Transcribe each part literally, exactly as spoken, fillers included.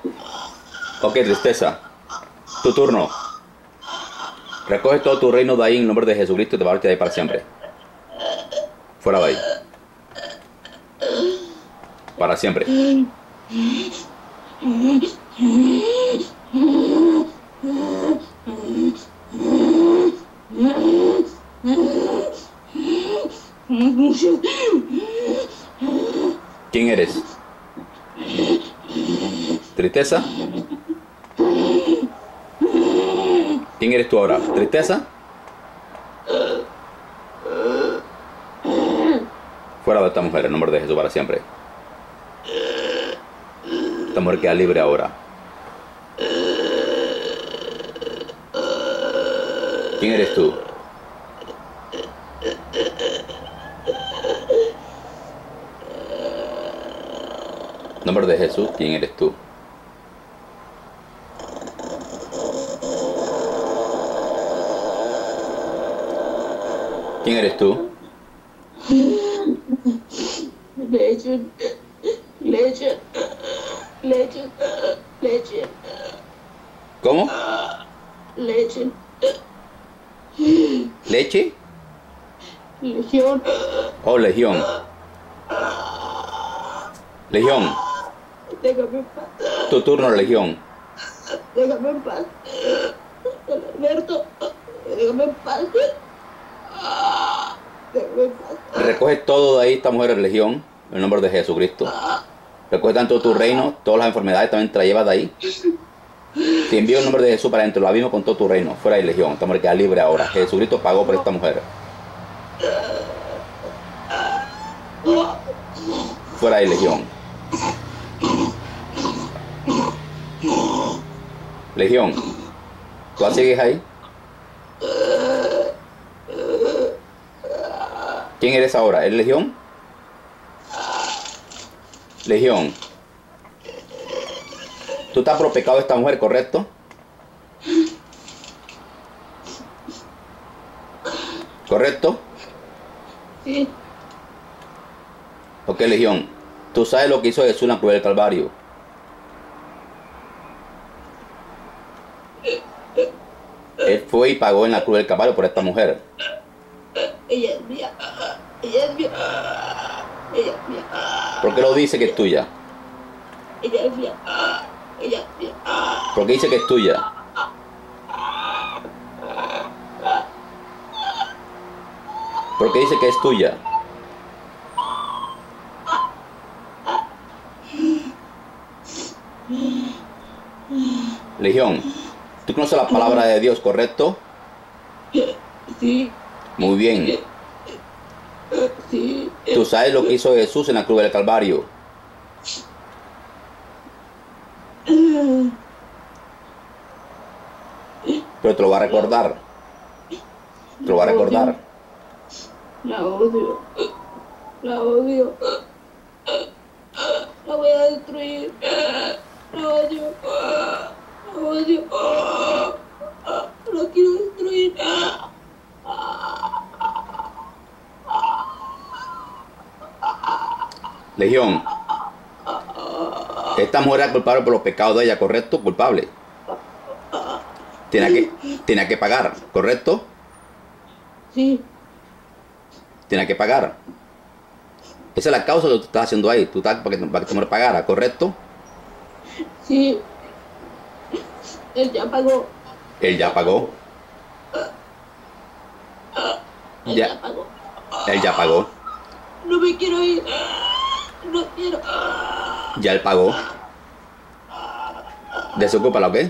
Ok, tristeza. Tu turno. Recoge todo tu reino de ahí en nombre de Jesucristo y te va a de ahí para siempre. Fuera de ahí. Para siempre. ¿Quién eres? ¿Tristeza? ¿Quién eres tú ahora? ¿Tristeza? Fuera de esta mujer, en nombre de Jesús, para siempre. Esta mujer queda libre ahora. ¿Quién eres tú? En nombre de Jesús, ¿quién eres tú? ¿Quién eres tú? Leche, leche, leche, leche. ¿Cómo? Leche. ¿Leche? Legión. Oh, legión. Legión. Déjame en paz. Tu turno, legión. Déjame en paz. Alberto, déjame en paz. Déjame en paz. Recoge todo de ahí, esta mujer, legión, en el nombre de Jesucristo. Recoge tanto tu reino, todas las enfermedades también te las llevas de ahí. Te envío el nombre de Jesús para dentro, lo abismo con todo tu reino. Fuera de legión, esta mujer queda libre ahora. Jesucristo pagó por esta mujer. Fuera de legión. Legión, ¿tú sigues ahí? ¿Quién eres ahora? ¿Eres legión? Legión. Tú estás por pecado de esta mujer, ¿correcto? ¿Correcto? Sí. Ok, legión. Tú sabes lo que hizo Jesús en la cruz del Calvario. Él fue y pagó en la cruz del Calvario por esta mujer. Ella es mía. Ella es mía. Ella es mía. ¿Por qué lo dice que es tuya? Ella es mía. Ella es mía. ¿Por qué dice que es tuya? ¿Por qué dice que es tuya? Legión, tú conoces la palabra de Dios, ¿correcto? Sí. Muy bien. Sí. Tú sabes lo que hizo Jesús en la cruz del Calvario. Pero te lo va a recordar. Te lo va a recordar. La odio. La odio. La voy a destruir. La odio. La odio. La quiero destruir. Legión, esta mujer es culpable por los pecados de ella, ¿correcto? Culpable. Tiene que, tiene que pagar, ¿correcto? Sí. Tiene que pagar. Esa es la causa de lo que tú estás haciendo ahí. Tú estás para que, para que tu mujer pagara, ¿correcto? Sí. Él ya pagó. Él ya pagó. Él Ya. ya pagó. Él ya pagó. No me quiero ir. No quiero. Ya él pagó. Desocúpala, ¿ok?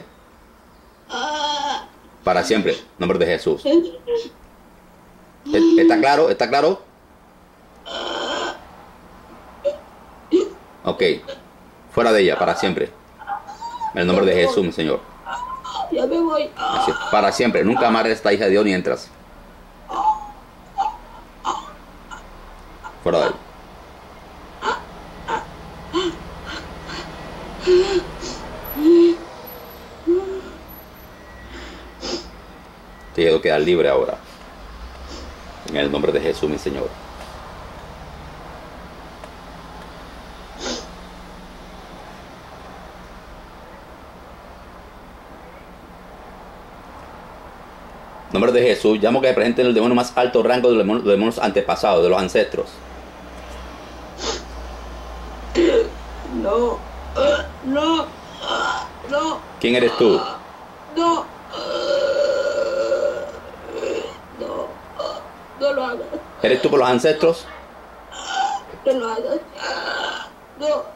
Para siempre, en nombre de Jesús. ¿Está claro? ¿Está claro? Ok. Fuera de ella, para siempre. En el nombre de Jesús, mi Señor. Ya me voy. Así es, para siempre. Nunca más eres esta hija de Dios ni entras. Fuera de ahí. Te quiero quedar libre ahora. En el nombre de Jesús, mi Señor. nombre de Jesús, llamo que se presente el demonio más alto rango de los demonios, de los demonios antepasados, de los ancestros. No, ah, no, ah, no. ¿Quién eres tú? ah, No, ah, no, ah, no lo hagas, ¿Eres tú por los ancestros? no lo hagas. ah, No,